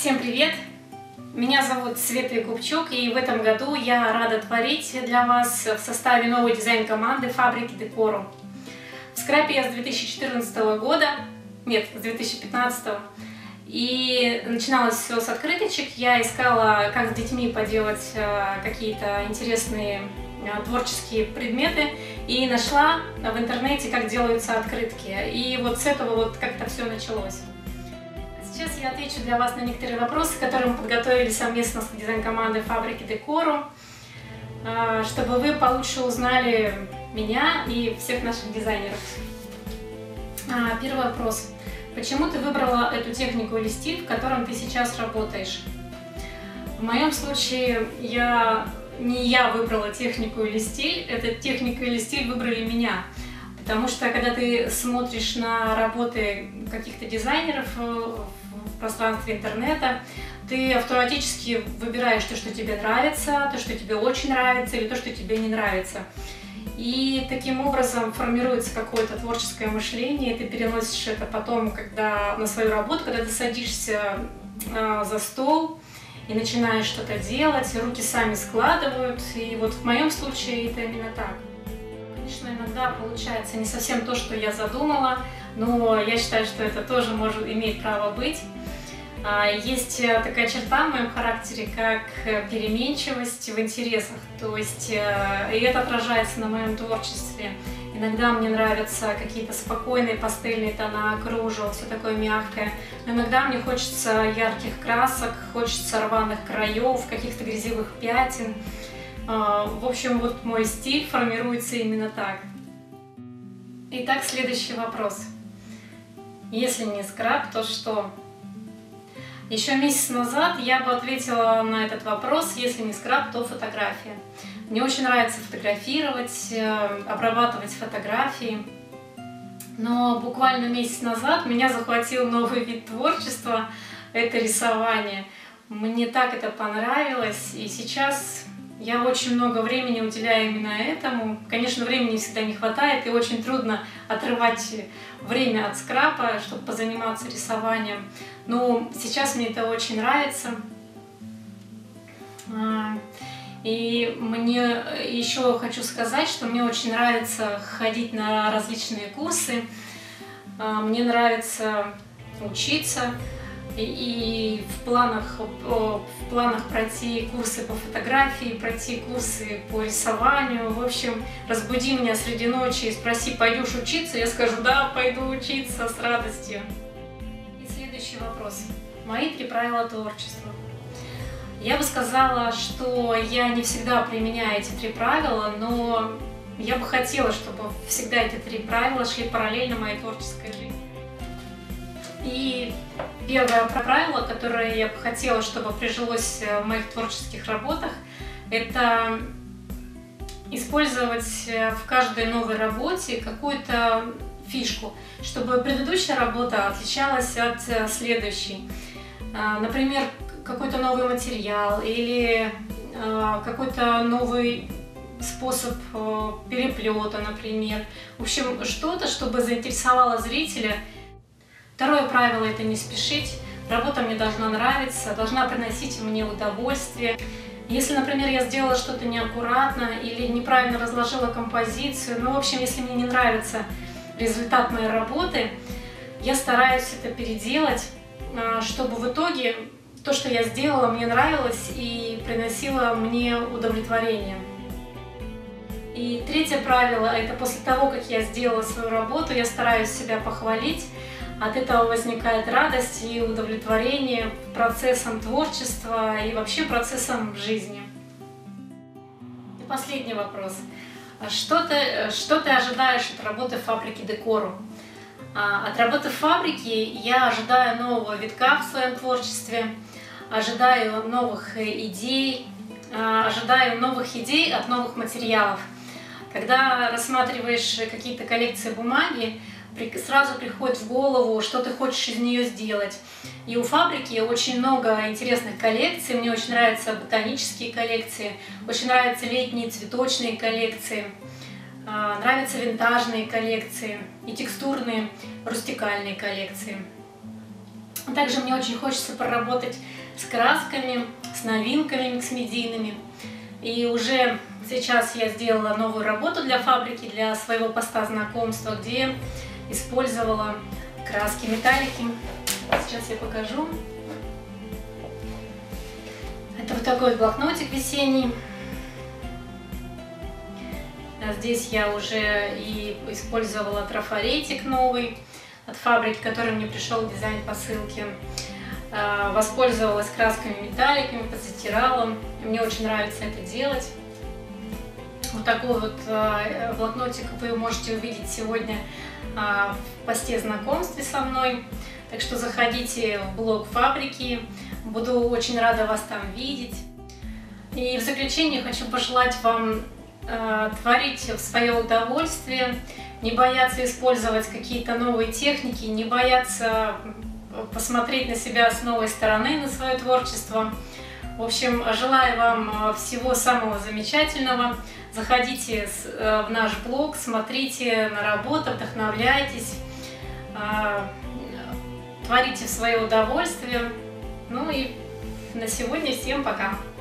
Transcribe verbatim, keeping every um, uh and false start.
Всем привет! Меня зовут Света Якубчук, и в этом году я рада творить для вас в составе новой дизайн-команды фабрики Декору. В скрапе я с две тысячи четырнадцатого года, нет, с две тысячи пятнадцатого, и начиналось все с открыточек. Я искала, как с детьми поделать какие-то интересные творческие предметы, и нашла в интернете, как делаются открытки. И вот с этого вот как-то все началось. Сейчас я отвечу для вас на некоторые вопросы, которые мы подготовили совместно с дизайн-командой фабрики Декору, чтобы вы получше узнали меня и всех наших дизайнеров. Первый вопрос. Почему ты выбрала эту технику или стиль, в котором ты сейчас работаешь? В моем случае я, не я выбрала технику или стиль, эта техника или стиль выбрали меня. Потому что когда ты смотришь на работы каких-то дизайнеров в пространстве интернета, ты автоматически выбираешь то, что тебе нравится, то, что тебе очень нравится, или то, что тебе не нравится. И таким образом формируется какое-то творческое мышление, и ты переносишь это потом, когда на свою работу, когда ты садишься э, за стол и начинаешь что-то делать, руки сами складывают. И вот в моем случае это именно так. Конечно, иногда получается не совсем то, что я задумала, но я считаю, что это тоже может иметь право быть. Есть такая черта в моем характере, как переменчивость в интересах, то есть и это отражается на моем творчестве. Иногда мне нравятся какие-то спокойные пастельные тона, кружево, все такое мягкое, но иногда мне хочется ярких красок, хочется рваных краев, каких-то грязевых пятен. В общем, вот мой стиль формируется именно так. Итак, следующий вопрос. Если не скрап, то что? Еще месяц назад я бы ответила на этот вопрос: если не скрап, то фотография. Мне очень нравится фотографировать, обрабатывать фотографии. Но буквально месяц назад меня захватил новый вид творчества – это рисование. Мне так это понравилось, и сейчас я очень много времени уделяю именно этому. Конечно, времени всегда не хватает, и очень трудно отрывать время от скрапа, чтобы позаниматься рисованием. Но сейчас мне это очень нравится. И мне еще хочу сказать, что мне очень нравится ходить на различные курсы. Мне нравится учиться. И в планах, в планах пройти курсы по фотографии, пройти курсы по рисованию. В общем, разбуди меня среди ночи и спроси, пойдешь учиться? Я скажу, да, пойду учиться с радостью. И следующий вопрос. Мои три правила творчества. Я бы сказала, что я не всегда применяю эти три правила, но я бы хотела, чтобы всегда эти три правила шли параллельно моей творческой жизни. И первое правило, которое я бы хотела, чтобы прижилось в моих творческих работах, это использовать в каждой новой работе какую-то фишку, чтобы предыдущая работа отличалась от следующей. Например, какой-то новый материал или какой-то новый способ переплета, например. В общем, что-то, чтобы заинтересовало зрителя. Второе правило – это не спешить. Работа мне должна нравиться, должна приносить мне удовольствие. Если, например, я сделала что-то неаккуратно или неправильно разложила композицию, ну, в общем, если мне не нравится результат моей работы, я стараюсь это переделать, чтобы в итоге то, что я сделала, мне нравилось и приносило мне удовлетворение. И третье правило – это после того, как я сделала свою работу, я стараюсь себя похвалить. От этого возникает радость и удовлетворение процессом творчества и вообще процессом жизни. И последний вопрос. Что ты, что ты ожидаешь от работы в фабрике Декору? От работы в фабрике я ожидаю нового витка в своем творчестве, ожидаю новых идей, ожидаю новых идей от новых материалов. Когда рассматриваешь какие-то коллекции бумаги, сразу приходит в голову, что ты хочешь из нее сделать. И у фабрики очень много интересных коллекций. Мне очень нравятся ботанические коллекции, очень нравятся летние цветочные коллекции, нравятся винтажные коллекции и текстурные рустикальные коллекции. Также мне очень хочется поработать с красками, с новинками микс-медийными. И уже сейчас я сделала новую работу для фабрики, для своего поста знакомства, где использовала краски металлики. Сейчас я покажу. Это вот такой блокнотик весенний. Здесь я уже и использовала трафаретик новый от фабрики, который мне пришел дизайн посылки. Воспользовалась красками металликами, позатирала. Мне очень нравится это делать. Вот такой вот блокнотик вы можете увидеть сегодня в посте знакомстве со мной. Так что заходите в блог фабрики. Буду очень рада вас там видеть. И в заключение хочу пожелать вам э, творить в свое удовольствие, не бояться использовать какие-то новые техники, не бояться посмотреть на себя с новой стороны, на свое творчество. В общем, желаю вам всего самого замечательного. Заходите в наш блог, смотрите на работу, вдохновляйтесь, творите в свое удовольствие. Ну и на сегодня всем пока!